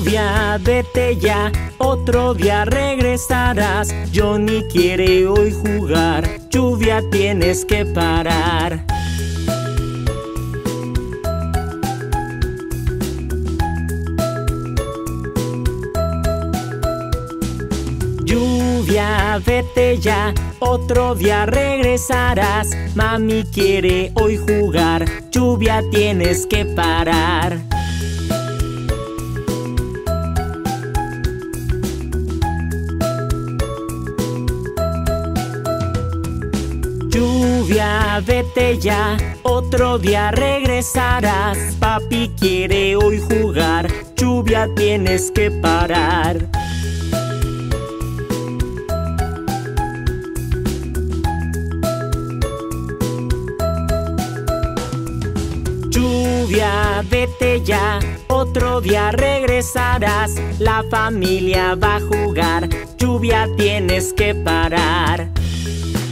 Lluvia, vete ya, otro día regresarás. Johnny quiere hoy jugar, lluvia tienes que parar. Lluvia, vete ya, otro día regresarás. Mami quiere hoy jugar, lluvia tienes que parar. Lluvia, vete ya, otro día regresarás. Papi quiere hoy jugar, lluvia tienes que parar. Lluvia, vete ya, otro día regresarás. La familia va a jugar, lluvia tienes que parar.